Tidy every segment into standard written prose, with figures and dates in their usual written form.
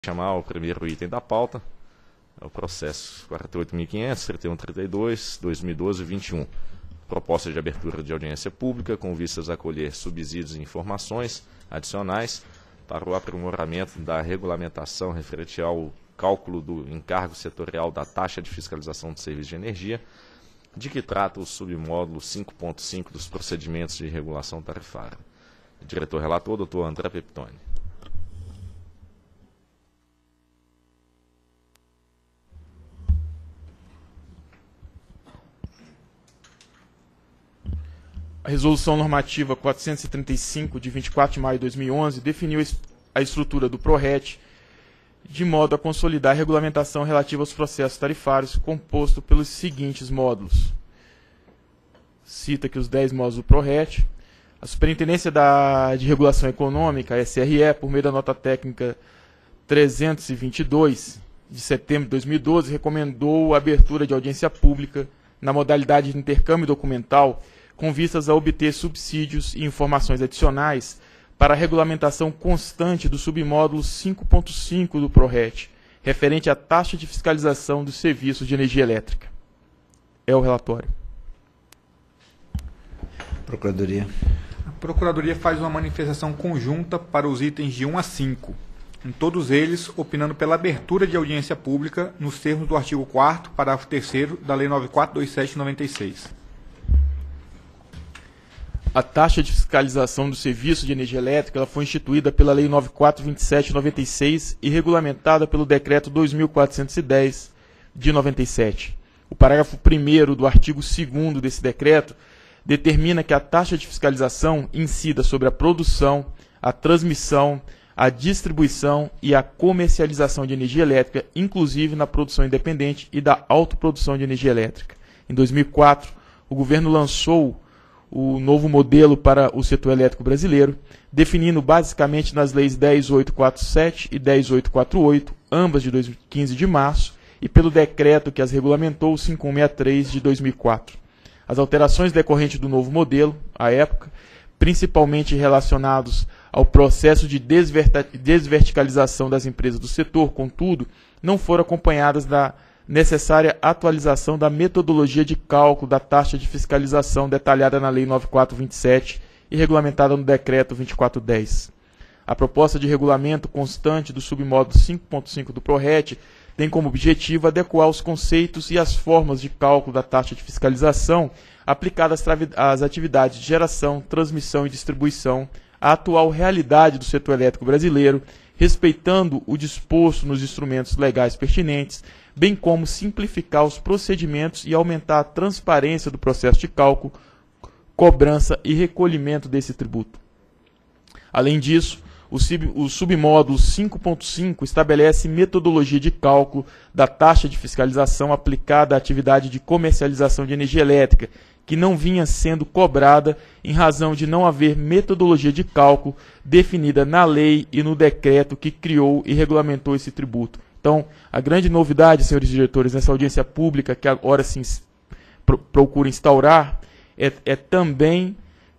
Chamar o primeiro item da pauta, é o processo 48.500, 3132, 2012 21. Proposta de abertura de audiência pública com vistas a colher subsídios e informações adicionais para o aprimoramento da regulamentação referente ao cálculo do encargo setorial da taxa de fiscalização do serviço de energia, de que trata o submódulo 5.5 dos procedimentos de regulação tarifária. Diretor relator, doutor André Peptoni. A Resolução Normativa 435, de 24 de maio de 2011, definiu a estrutura do PRORET de modo a consolidar a regulamentação relativa aos processos tarifários, composto pelos seguintes módulos. Cita aqui os 10 módulos do PRORET. A Superintendência de Regulação Econômica, a SRE, por meio da nota técnica 322, de setembro de 2012, recomendou a abertura de audiência pública na modalidade de intercâmbio documental com vistas a obter subsídios e informações adicionais para a regulamentação constante do submódulo 5.5 do PRORET, referente à taxa de fiscalização dos serviços de energia elétrica. É o relatório. Procuradoria. A Procuradoria faz uma manifestação conjunta para os itens de 1 a 5, em todos eles opinando pela abertura de audiência pública nos termos do artigo 4º, parágrafo 3º da Lei 9427/96. A taxa de fiscalização do serviço de energia elétrica ela foi instituída pela Lei 9427/96 e regulamentada pelo Decreto 2410 de 97. O parágrafo 1º do artigo 2º desse decreto determina que a taxa de fiscalização incida sobre a produção, a transmissão, a distribuição e a comercialização de energia elétrica, inclusive na produção independente e da autoprodução de energia elétrica. Em 2004, o governo lançou o novo modelo para o setor elétrico brasileiro, definindo basicamente nas leis 10.847 e 10.848, ambas de 15 de março, e pelo decreto que as regulamentou, 5163 de 2004. As alterações decorrentes do novo modelo, à época, principalmente relacionados ao processo de desverticalização das empresas do setor, contudo, não foram acompanhadas da necessária atualização da metodologia de cálculo da taxa de fiscalização detalhada na Lei 9427 e regulamentada no Decreto 2410. A proposta de regulamento constante do submódulo 5.5 do PRORET tem como objetivo adequar os conceitos e as formas de cálculo da taxa de fiscalização aplicadas às atividades de geração, transmissão e distribuição à atual realidade do setor elétrico brasileiro, respeitando o disposto nos instrumentos legais pertinentes, bem como simplificar os procedimentos e aumentar a transparência do processo de cálculo, cobrança e recolhimento desse tributo. Além disso, o submódulo 5.5 estabelece metodologia de cálculo da taxa de fiscalização aplicada à atividade de comercialização de energia elétrica, que não vinha sendo cobrada em razão de não haver metodologia de cálculo definida na lei e no decreto que criou e regulamentou esse tributo. Então, a grande novidade, senhores diretores, nessa audiência pública que agora se procura instaurar, é também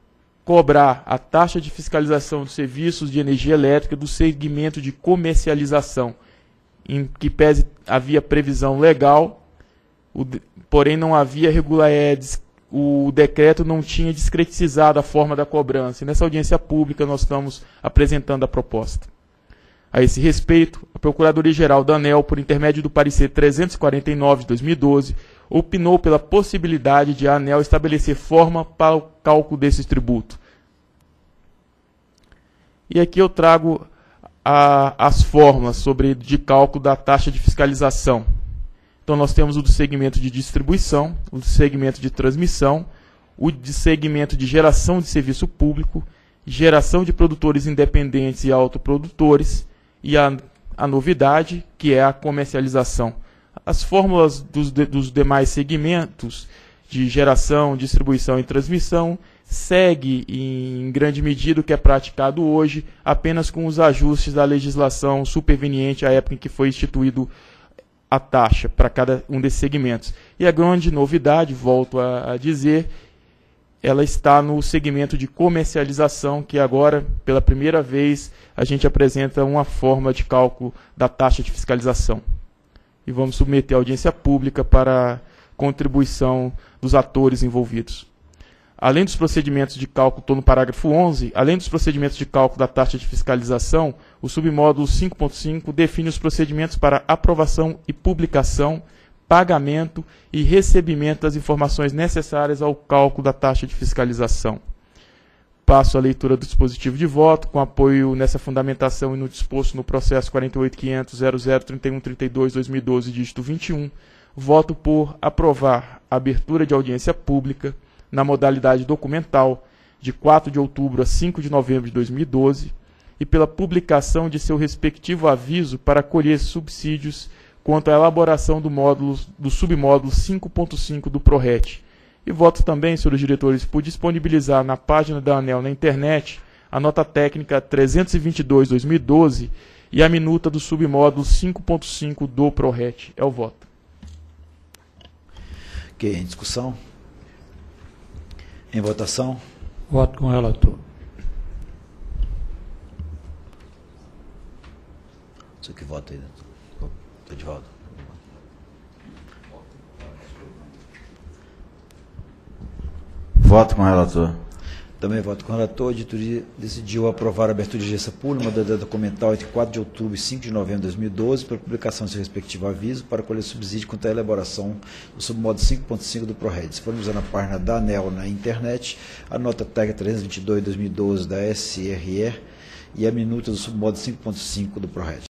cobrar a taxa de fiscalização dos serviços de energia elétrica do segmento de comercialização, em que pese havia previsão legal, porém não havia o decreto não tinha discretizado a forma da cobrança. E nessa audiência pública nós estamos apresentando a proposta. A esse respeito, a Procuradoria-Geral da ANEEL, por intermédio do parecer 349 de 2012, opinou pela possibilidade de a ANEEL estabelecer forma para o cálculo desse tributo. E aqui eu trago as fórmulas de cálculo da taxa de fiscalização. Então nós temos o do segmento de distribuição, o do segmento de transmissão, o de segmento de geração de serviço público, geração de produtores independentes e autoprodutores, e a novidade, que é a comercialização. As fórmulas dos demais segmentos de geração, distribuição e transmissão segue em grande medida o que é praticado hoje, apenas com os ajustes da legislação superveniente à época em que foi instituído a taxa para cada um desses segmentos. E a grande novidade, volto a dizer, ela está no segmento de comercialização, que agora, pela primeira vez, a gente apresenta uma forma de cálculo da taxa de fiscalização. E vamos submeter à audiência pública para contribuição dos atores envolvidos. Além dos procedimentos de cálculo, estou no parágrafo 11, além dos procedimentos de cálculo da taxa de fiscalização, o submódulo 5.5 define os procedimentos para aprovação e publicação, pagamento e recebimento das informações necessárias ao cálculo da taxa de fiscalização. Passo a leitura do dispositivo de voto, com apoio nessa fundamentação e no disposto no processo 48.500.003132/2012, dígito 21. Voto por aprovar a abertura de audiência pública na modalidade documental de 4 de outubro a 5 de novembro de 2012 e pela publicação de seu respectivo aviso para colher subsídios quanto à elaboração do submódulo 5.5 do PRORET. E voto também, senhores diretores, por disponibilizar na página da ANEEL na internet a nota técnica 322/2012 e a minuta do submódulo 5.5 do PRORET. É o voto. Ok, em discussão? Em votação? Voto com o relator. Você que vota aí, estou de volta. Voto com o relator. Também voto com o relator. A editoria decidiu aprovar a abertura de audiência pública, modalidade documental entre 4 de outubro e 5 de novembro de 2012, para publicação de seu respectivo aviso para colher subsídio quanto à elaboração do submódulo 5.5 do PRORET. Disponibilizando na página da ANEEL na internet a nota técnica 322/2012 da SRE e a minuta do submódulo 5.5 do PRORET.